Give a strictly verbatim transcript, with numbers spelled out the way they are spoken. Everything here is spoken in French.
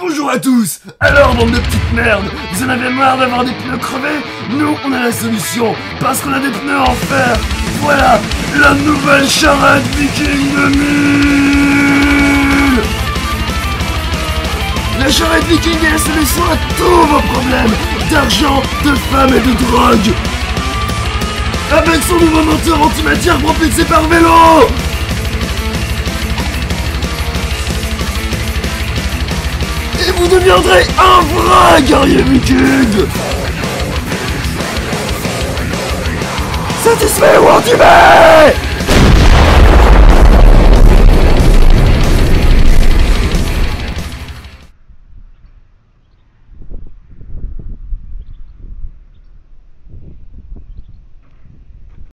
Bonjour à tous. Alors, bande de petites merdes, vous en avez marre d'avoir des pneus crevés? Nous, on a la solution, parce qu'on a des pneus en fer. Voilà, la nouvelle charrette viking de mille. La charrette viking est la solution à tous vos problèmes d'argent, de femmes et de drogue. Avec son nouveau moteur antimatière propulsé par vélo. Et vous deviendrez un vrai guerrier viking. Satisfait ou intimé?